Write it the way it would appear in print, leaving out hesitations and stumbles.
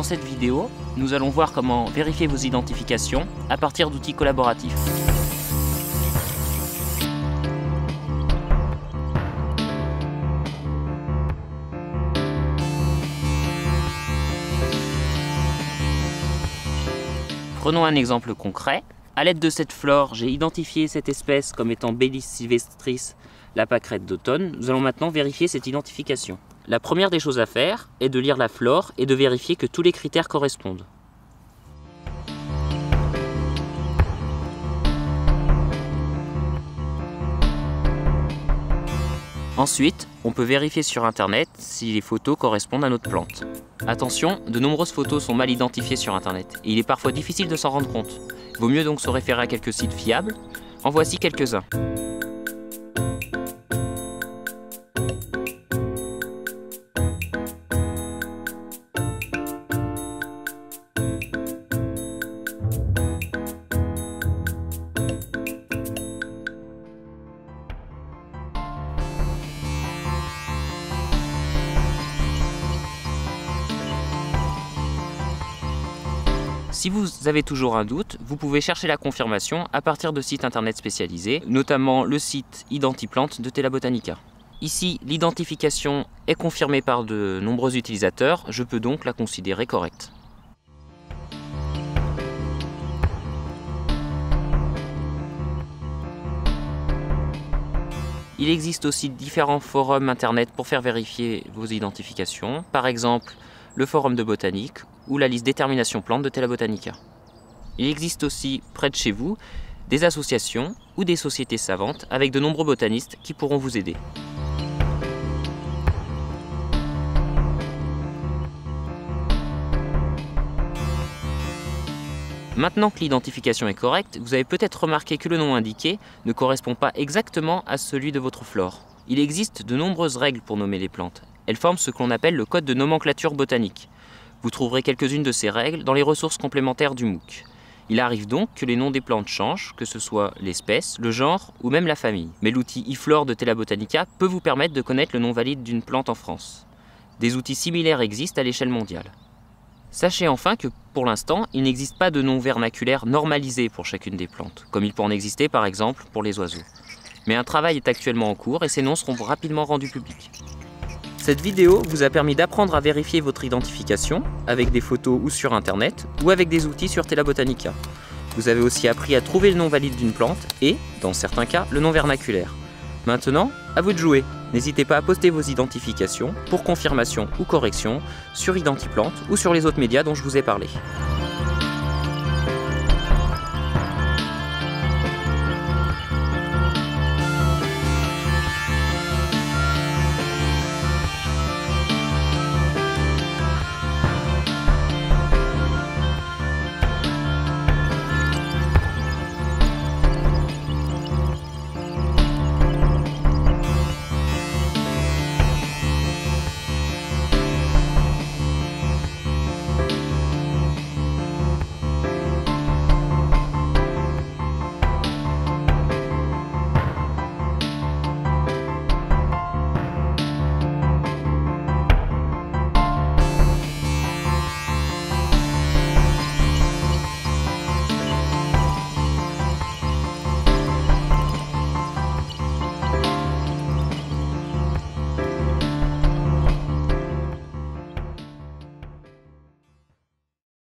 Dans cette vidéo, nous allons voir comment vérifier vos identifications à partir d'outils collaboratifs. Prenons un exemple concret. À l'aide de cette flore, j'ai identifié cette espèce comme étant Bellis sylvestris, la pâquerette d'automne. Nous allons maintenant vérifier cette identification. La première des choses à faire est de lire la flore et de vérifier que tous les critères correspondent. Ensuite, on peut vérifier sur internet si les photos correspondent à notre plante. Attention, de nombreuses photos sont mal identifiées sur internet et il est parfois difficile de s'en rendre compte. Vaut mieux donc se référer à quelques sites fiables. En voici quelques-uns. Si vous avez toujours un doute, vous pouvez chercher la confirmation à partir de sites internet spécialisés, notamment le site Identiplante de Tela Botanica. Ici, l'identification est confirmée par de nombreux utilisateurs, je peux donc la considérer correcte. Il existe aussi différents forums internet pour faire vérifier vos identifications, par exemple le forum de botanique ou la liste détermination plante de Tela Botanica. Il existe aussi près de chez vous des associations ou des sociétés savantes avec de nombreux botanistes qui pourront vous aider. Maintenant que l'identification est correcte, vous avez peut-être remarqué que le nom indiqué ne correspond pas exactement à celui de votre flore. Il existe de nombreuses règles pour nommer les plantes. Elles forment ce qu'on appelle le code de nomenclature botanique. Vous trouverez quelques-unes de ces règles dans les ressources complémentaires du MOOC. Il arrive donc que les noms des plantes changent, que ce soit l'espèce, le genre ou même la famille. Mais l'outil iFlore de Tela Botanica peut vous permettre de connaître le nom valide d'une plante en France. Des outils similaires existent à l'échelle mondiale. Sachez enfin que, pour l'instant, il n'existe pas de nom vernaculaire normalisé pour chacune des plantes, comme il peut en exister par exemple pour les oiseaux. Mais un travail est actuellement en cours et ces noms seront rapidement rendus publics. Cette vidéo vous a permis d'apprendre à vérifier votre identification avec des photos ou sur internet ou avec des outils sur Tela Botanica. Vous avez aussi appris à trouver le nom valide d'une plante et, dans certains cas, le nom vernaculaire. Maintenant, à vous de jouer. N'hésitez pas à poster vos identifications pour confirmation ou correction sur Identiplante ou sur les autres médias dont je vous ai parlé.